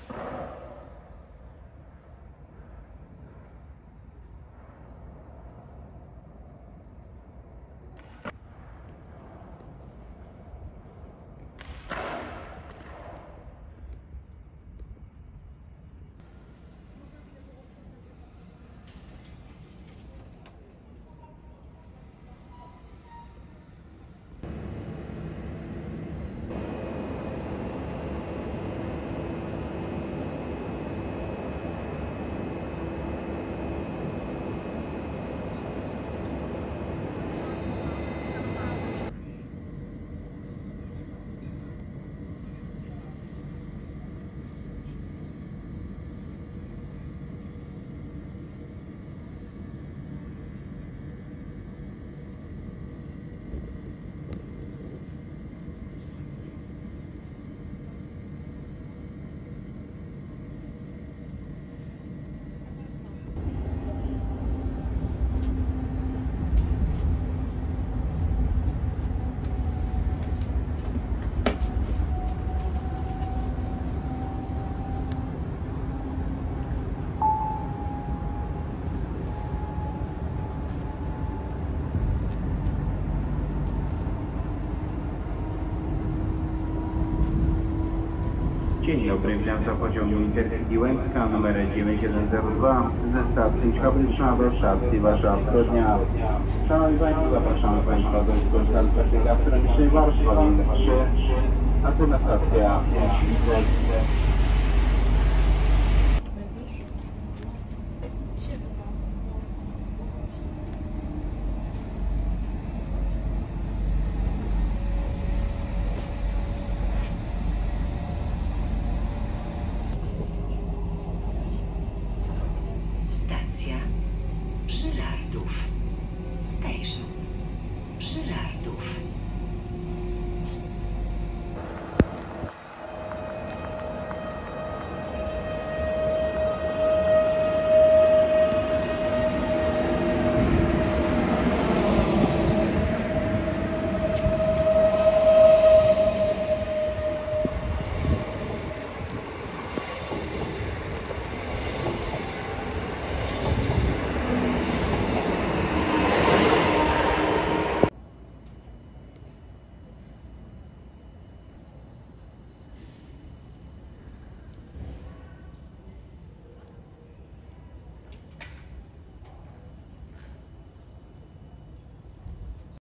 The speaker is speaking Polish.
Dzień dobry, wsiadam do pociągu Intercity Łęcka numer 9102 ze stacji Fabryczna do stacji Warszawa Wschodnia. Szanowni Państwo, zapraszamy Państwa do skorzystania z gastronomicznej Warszawy 3, a tu na stacja Świdek.